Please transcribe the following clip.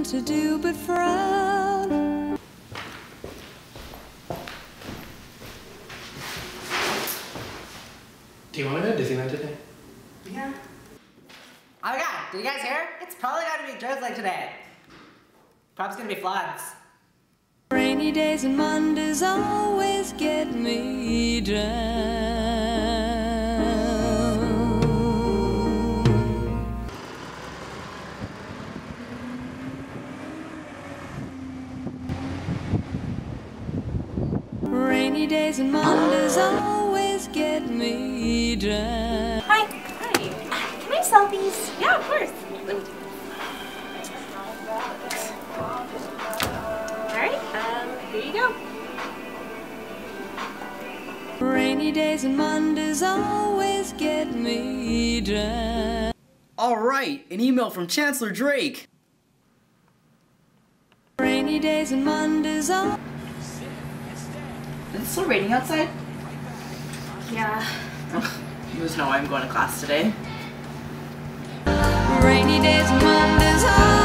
to do but frown. Do you want to go to Disneyland today? Yeah. Oh my god, did you guys hear? It's probably gonna be drizzling today. Probably gonna be floods. Rainy days and Mondays always get me down. Rainy days and Mondays always get me down. Hi. Hi. Can I sell these? Yeah, of course. Let me. All right. Here you go. Rainy days and Mondays always get me down. All right, an email from Chancellor Drake. Rainy days and Mondays all. Is it still raining outside? Yeah. There's no way I'm going to class today. Rainy days and Mondays all.